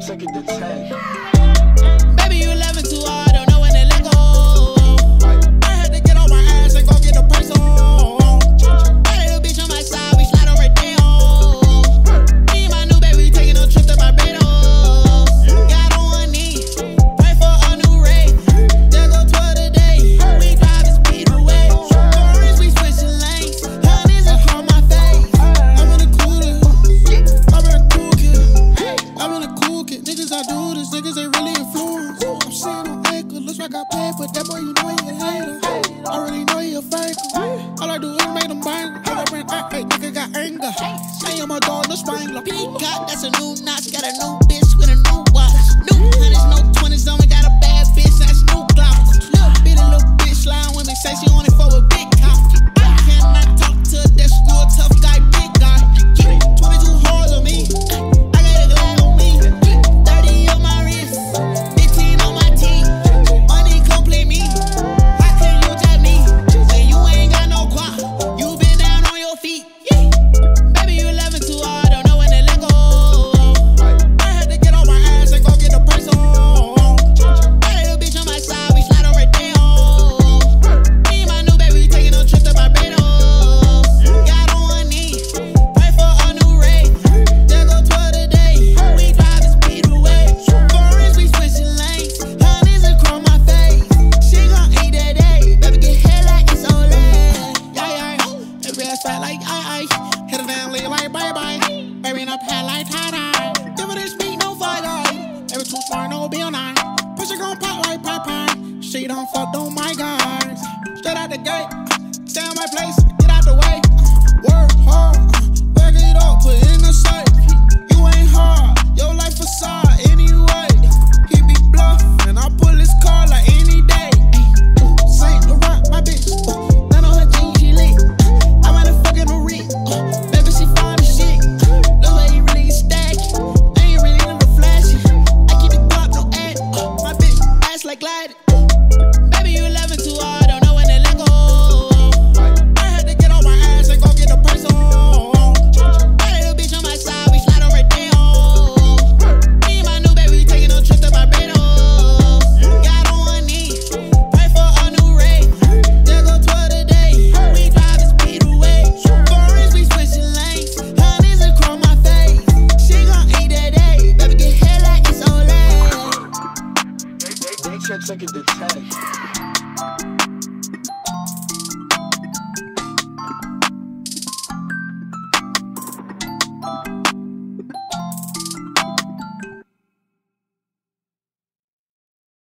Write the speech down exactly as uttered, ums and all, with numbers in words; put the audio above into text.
Check it to ten. Baby, you laughing too hard, don't know when to let go. I had to get on my ass and go get the price on. Got a little bitch on my side, we slide over down. Me and my new baby taking a trip to Barbados. Got on one knee, pray for a new rate. There go twelve today, we driving speed away. Foreigns, we switching lanes, hundreds across my face. I'm in a cooler, I'm in a cool kid. I'm in a cool kid, niggas I do this, niggas ain't really influenced. I'm sitting on acre, looks like I paid, but that boy, you know he a hater. I already know he a faker. All I do is make them bang. All I bring back, hey, nigga got anger. Say I'm a dog, no spangler. Peacock, that's a new notch, got a new bitch with a new watch. New hundreds, no twenties, only got a bad bitch, that's new clout. Little bitty little bitch lying with me, say she only for a big cock. I cannot talk to her, that's you a tough guy, big guy. twenty-two holes on me. Like I, I hit a damn lead like bye bye. Baby, up head like tie dye. Give it this beat, no fight guy. Every too smart, no bill nine. Push it gon' pop like Popeye. She don't fuck, don't my guys. Straight out the gate, stay on my place, get out the way. Work hard, back it up, put it in the safe. You ain't hard, your life facade anyway. He be bluffing, I pull his car like any day. Saint Laurent, my bitch. None of her jeans, she lit. Baby, she fine as shit. The way you really stack. I ain't really into the flashy. I keep it pop, no ad. My bitch ass like glide. Baby, you laughing too hard, don't know when to let go. I had to get on my ass and go get the price on. Got a little bitch on my side, we slide over down. Me and my new baby taking a trip to Barbados. Got on one knee, pray for a new rate. There go twelve today, we driving speed away. Check it to ten.